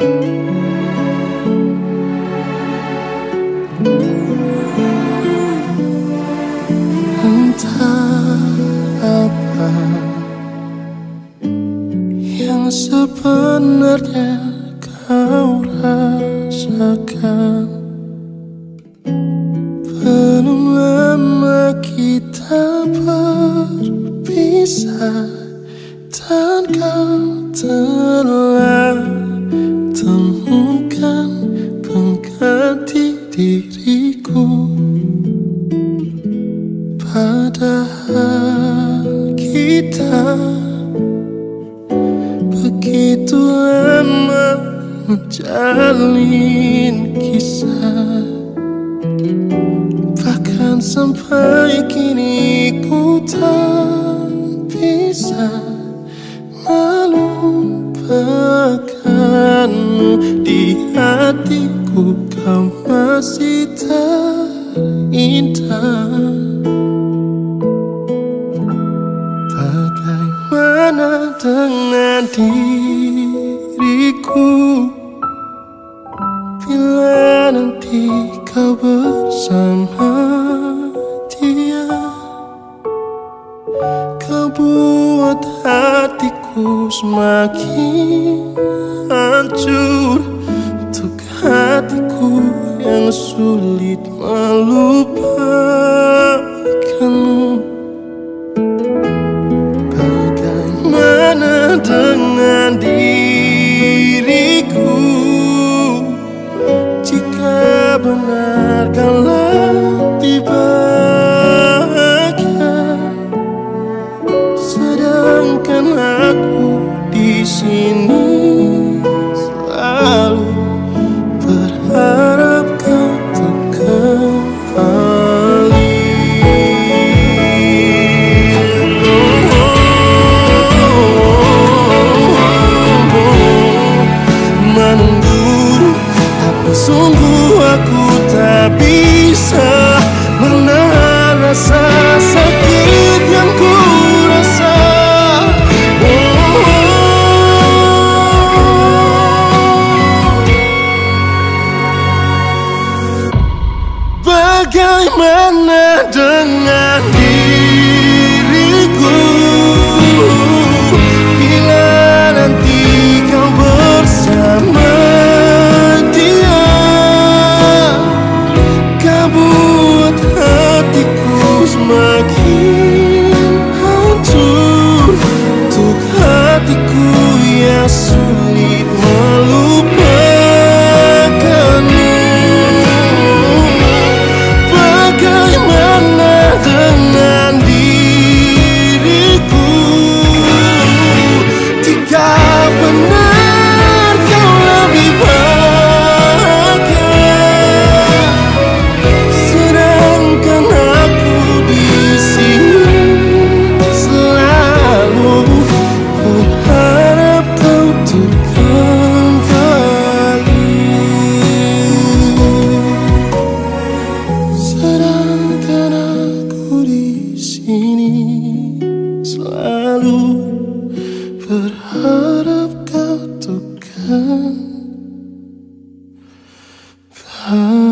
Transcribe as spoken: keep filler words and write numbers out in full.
Entah apa yang sebenarnya kau rasakan. Belum lama kita berpisah, dan kau telah temukan pengganti diriku. Padahal kita begitu lama menjalin kisah, bahkan sampai kini ku tak bisa melupakanmu. Di hatiku kau masih terindah. Bagaimana dengan diriku bila nanti kau bersama dia? Kau buat hatiku semakin hancur, untuk hatiku yang sulit melupakanmu. Bagaimana dengan diriku jika benar kau lebih bahagia, sedangkan aku di sini selalu berharap kau untuk kembali. Sungguh aku tak bisa menahan rasa sakit yang ku rasa. Oh, bagaimana dengan diriku bila nanti kau bersama buat hatiku semakin hancur, untuk hatiku yang sulit melupakanmu. Bagaimana dengan diriku jika benar kau lebih bahagia, sedangkan aku di sini selalu berharap kau untuk kembali. Sedangkan aku di sini selalu berharap kau untuk kembali.